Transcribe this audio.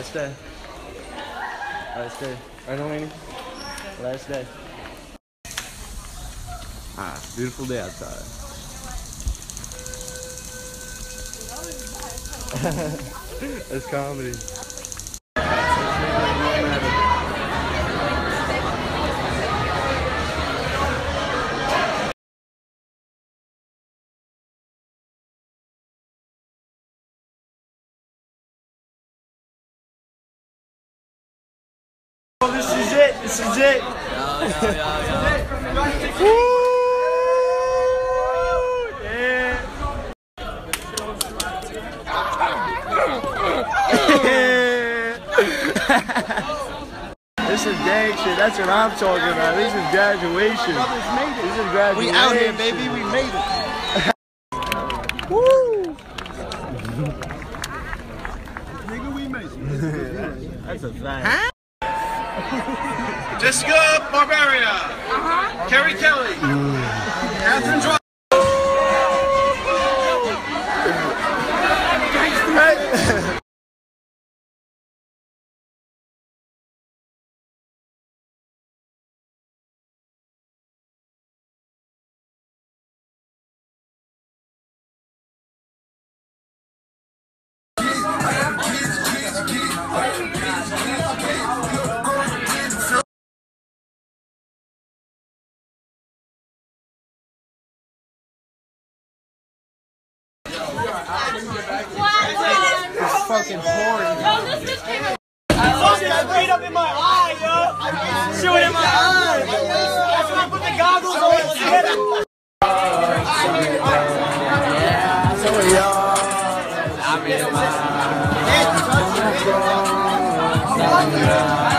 Last day. Last day. Right, Delaney? Last day. Ah, beautiful day outside. That's comedy. Oh, this is it. This is it. Woo! This is gang shit. That's what I'm talking about. This is graduation. This is graduation. We out here, baby. We made it. Woo! Nigga, we made it. That's a fact. Jessica Barbaria. Carrie Kelly. Catherine Dry. It's fucking horny. That beat up in my eye, yo! Shooting in my eye! That's why I put the goggles on to get it! Yeah, so we are.